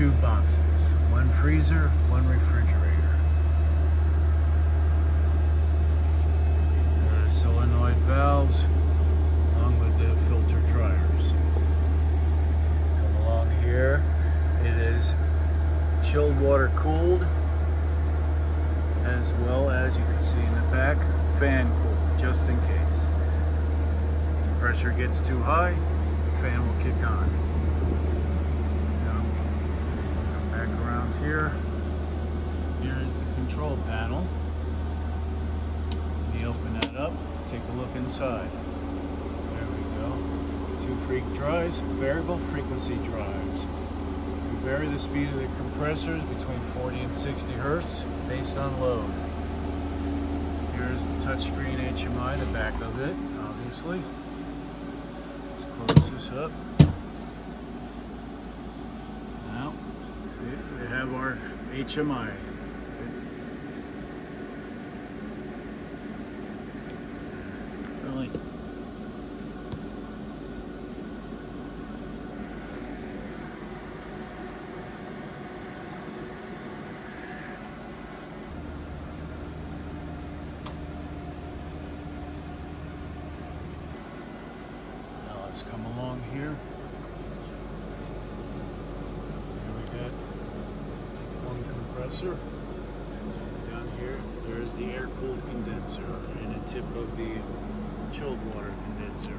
two boxes, one freezer, one refrigerator. There are solenoid valves along with the filter dryers. Come along here, it is chilled water cooled, as well as you can see in the back, fan cooled, just in case. If the pressure gets too high, the fan will kick on. Now, come back around here. Here is the control panel. When you open that up, take a look inside. There we go. Two freak drives, variable frequency drives. We vary the speed of the compressors between 40 and 60 hertz based on load. Here's the touchscreen HMI, the back of it, obviously. Let's close this up. Now, we have our HMI. Really. Let's come along here. Here we got one compressor. Down here, there's the air-cooled condenser and a tip of the chilled water condenser.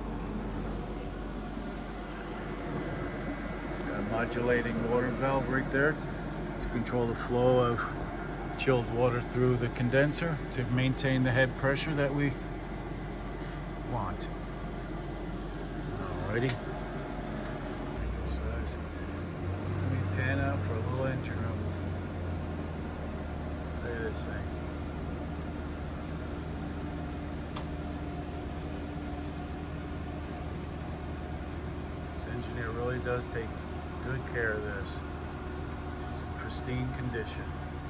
Got a modulating water valve right there to control the flow of chilled water through the condenser to maintain the head pressure that we want. Alrighty. Let me pan out for a little engine room. Look at this thing. This engineer really does take good care of this. It's in pristine condition.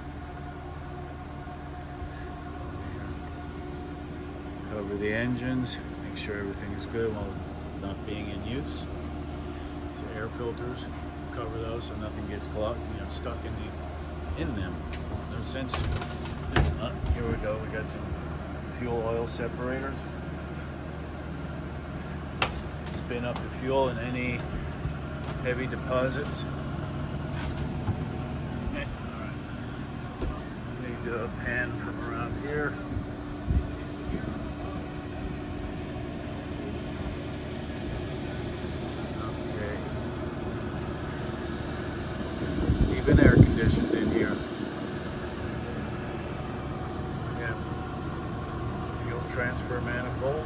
Cover the engines, make sure everything is good while not being in use. So air filters, cover those so nothing gets clogged, stuck in them. No sense. Here we go. We got some fuel oil separators. Spin up the fuel and any heavy deposits. Alright. Need a pan from around here. Even air conditioned in here. We have fuel transfer manifold.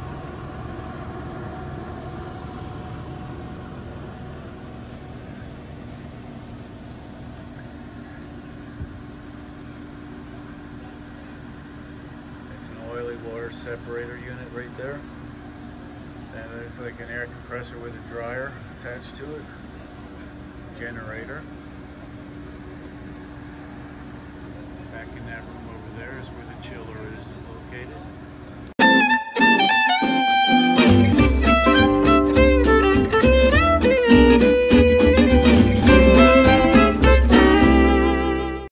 It's an oily water separator unit right there. And there's like an air compressor with a dryer attached to it. Generator.